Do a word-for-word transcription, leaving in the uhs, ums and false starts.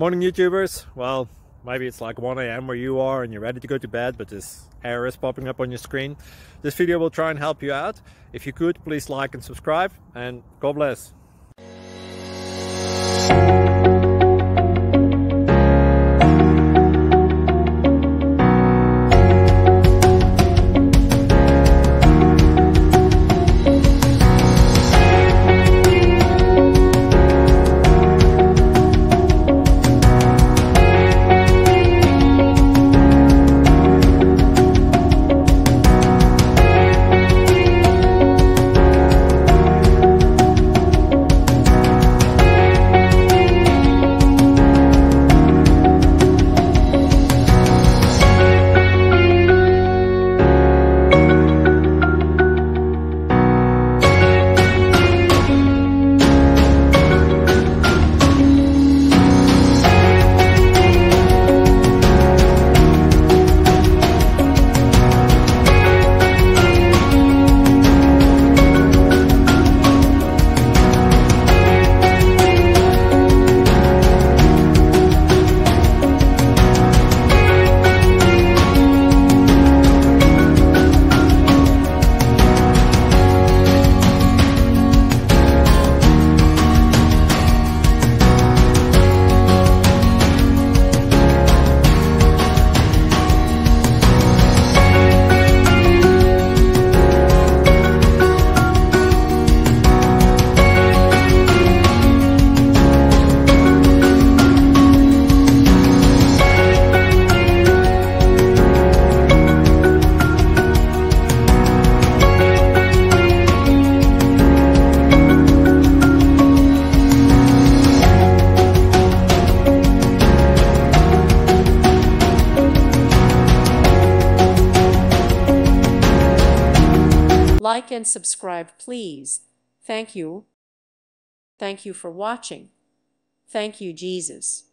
Morning YouTubers. Well, maybe it's like one A M where you are and you're ready to go to bed, but this error is popping up on your screen. This video will try and help you out. If you could, please like and subscribe, and God bless. Like and subscribe, please. Thank you. Thank you for watching. Thank you, Jesus.